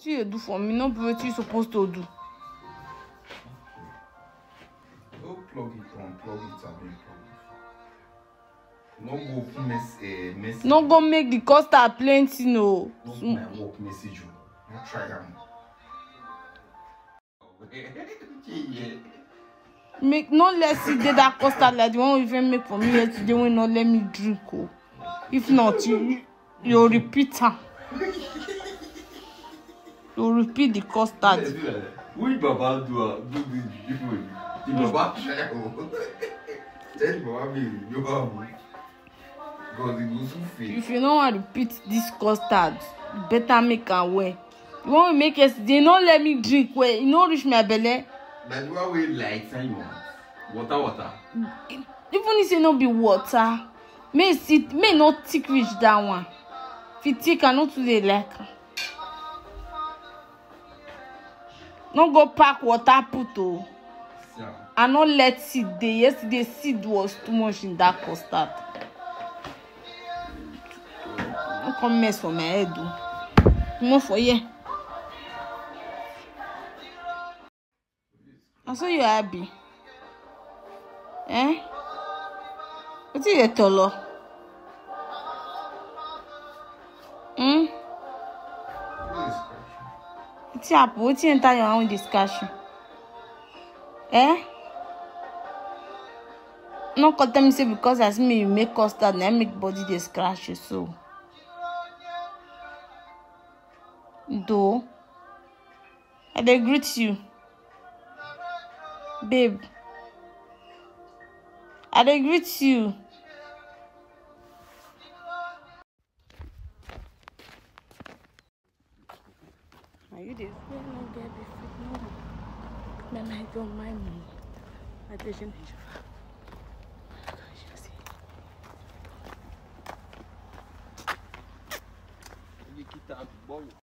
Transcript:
What you do for me, no be what you supposed to do. Don't plug it on, plug it and then plug it. No go message. No go make the custard plenty, no. Not my work message. Not try them. Make no let's see that custard like the one we even make for me yesterday when not let me drink. Oh. If not, you'll repeat her. You'll repeat the custard. We Baba do the Baba try. Tell Baba me you have. God, it goes so fast. If you don't want to repeat this custard, you better make a way. You want to make yesterday, not let me drink well. You don't reach my belly. But what way like say you want? Water. Even if it not be water, may not thick reach that one. If it thick, I not too they like. No go pack water put oh. Yeah. And not let seed there. Yesterday seed was too much in that custard. Don't come mess for my head though. More for you. I saw you happy. Eh? What is it, Tolo? What's up? What's your entire own discussion? Eh? No, cause them say because as me you make custard and I make body they scratch you so. Though I dey greet you. Babe, I dey greet you. Are you the no get before? No, I don't mind me. I just need you.